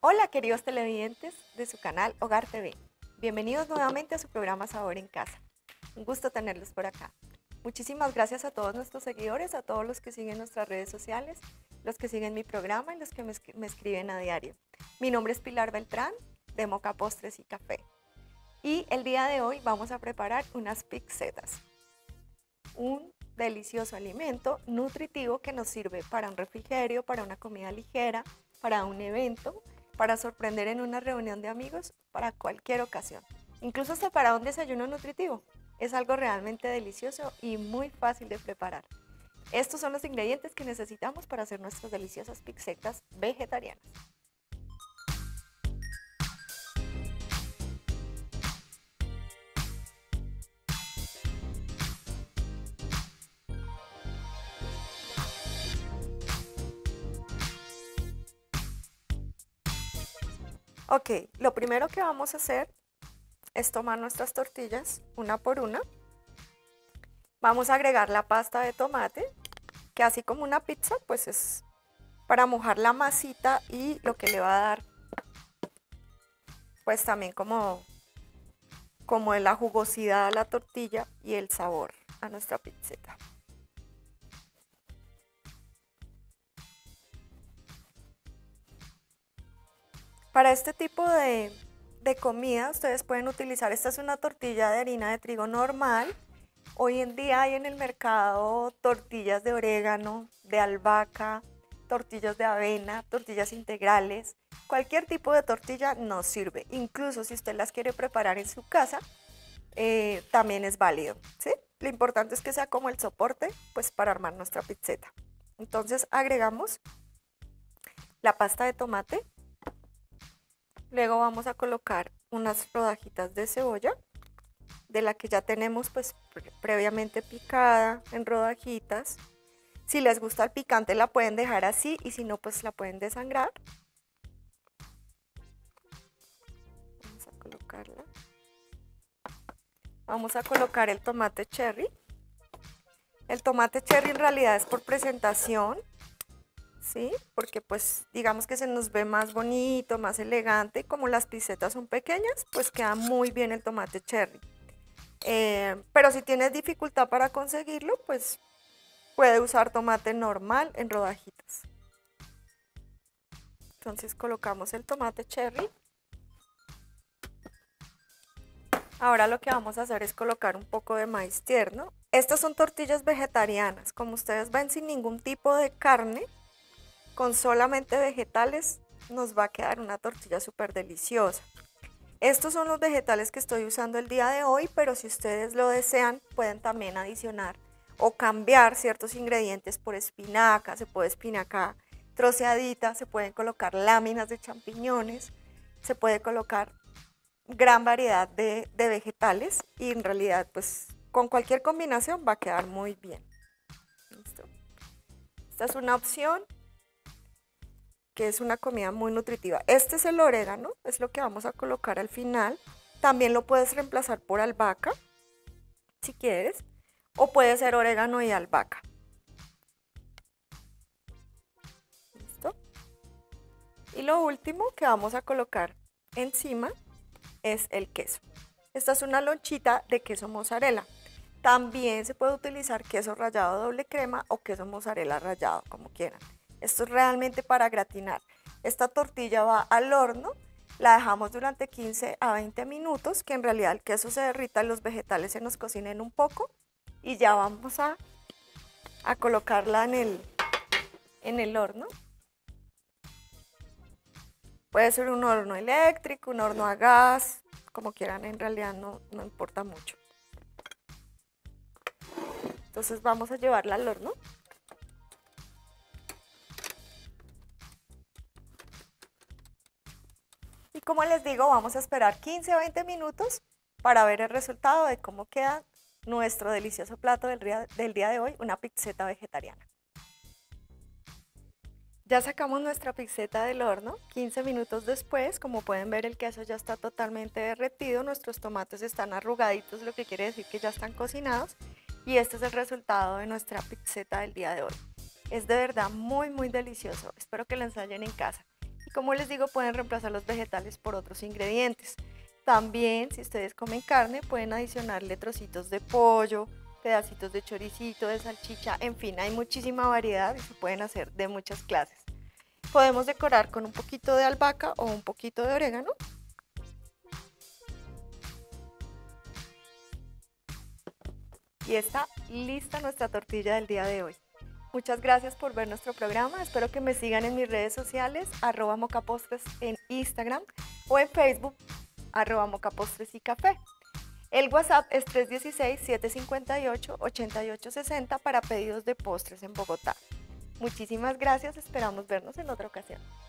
Hola queridos televidentes de su canal Hogar TV. Bienvenidos nuevamente a su programa Sabor en Casa. Un gusto tenerlos por acá. Muchísimas gracias a todos nuestros seguidores, a todos los que siguen nuestras redes sociales, los que siguen mi programa y los que me escriben a diario. Mi nombre es Pilar Beltrán, de Moca Postres y Café. Y el día de hoy vamos a preparar unas pizzetas. Un delicioso alimento nutritivo que nos sirve para un refrigerio, para una comida ligera, para un evento, para sorprender en una reunión de amigos, para cualquier ocasión. Incluso hasta para un desayuno nutritivo. Es algo realmente delicioso y muy fácil de preparar. Estos son los ingredientes que necesitamos para hacer nuestras deliciosas pizzetas vegetarianas. Ok, lo primero que vamos a hacer es tomar nuestras tortillas una por una. Vamos a agregar la pasta de tomate, que así como una pizza, pues es para mojar la masita y lo que le va a dar, pues también como la jugosidad a la tortilla y el sabor a nuestra pizzeta. Para este tipo de comida ustedes pueden utilizar, esta es una tortilla de harina de trigo normal. Hoy en día hay en el mercado tortillas de orégano, de albahaca, tortillas de avena, tortillas integrales. Cualquier tipo de tortilla nos sirve. Incluso si usted las quiere preparar en su casa, también es válido, ¿sí? Lo importante es que sea como el soporte, pues, para armar nuestra pizzeta. Entonces agregamos la pasta de tomate. Luego vamos a colocar unas rodajitas de cebolla, de la que ya tenemos pues previamente picada en rodajitas. Si les gusta el picante la pueden dejar así y si no pues la pueden desangrar. Vamos a colocarla. Vamos a colocar el tomate cherry. El tomate cherry en realidad es por presentación, ¿sí? Porque pues digamos que se nos ve más bonito, más elegante, y como las pizzetas son pequeñas, pues queda muy bien el tomate cherry. Pero si tienes dificultad para conseguirlo, pues puede usar tomate normal en rodajitas. Entonces colocamos el tomate cherry. Ahora lo que vamos a hacer es colocar un poco de maíz tierno. Estas son tortillas vegetarianas, como ustedes ven, sin ningún tipo de carne, con solamente vegetales, nos va a quedar una tortilla súper deliciosa. Estos son los vegetales que estoy usando el día de hoy, pero si ustedes lo desean, pueden también adicionar o cambiar ciertos ingredientes por espinaca. Se puede espinaca troceadita, se pueden colocar láminas de champiñones, se puede colocar gran variedad de vegetales y en realidad pues con cualquier combinación va a quedar muy bien. ¿Listo? Esta es una opción que es una comida muy nutritiva. Este es el orégano, es lo que vamos a colocar al final. También lo puedes reemplazar por albahaca, si quieres, o puede ser orégano y albahaca. ¿Listo? Y lo último que vamos a colocar encima es el queso. Esta es una lonchita de queso mozzarella. También se puede utilizar queso rallado doble crema o queso mozzarella rallado, como quieran. Esto es realmente para gratinar. Esta tortilla va al horno, la dejamos durante 15 a 20 minutos, que en realidad el queso se derrita y los vegetales se nos cocinen un poco. Y ya vamos a colocarla en el horno. Puede ser un horno eléctrico, un horno a gas, como quieran, en realidad no importa mucho. Entonces vamos a llevarla al horno. Y como les digo, vamos a esperar 15 a 20 minutos para ver el resultado de cómo queda nuestro delicioso plato del día de hoy, una pizzeta vegetariana. Ya sacamos nuestra pizzeta del horno, 15 minutos después, como pueden ver el queso ya está totalmente derretido, nuestros tomates están arrugaditos, lo que quiere decir que ya están cocinados y este es el resultado de nuestra pizzeta del día de hoy. Es de verdad muy delicioso, espero que lo ensayen en casa. Y como les digo, pueden reemplazar los vegetales por otros ingredientes. También, si ustedes comen carne, pueden adicionarle trocitos de pollo, pedacitos de choricito, de salchicha, en fin, hay muchísima variedad y se pueden hacer de muchas clases. Podemos decorar con un poquito de albahaca o un poquito de orégano. Y está lista nuestra tortilla del día de hoy. Muchas gracias por ver nuestro programa. Espero que me sigan en mis redes sociales, @mocapostres en Instagram o en Facebook, @mocapostres y café. El WhatsApp es 316-758-8860 para pedidos de postres en Bogotá. Muchísimas gracias, esperamos vernos en otra ocasión.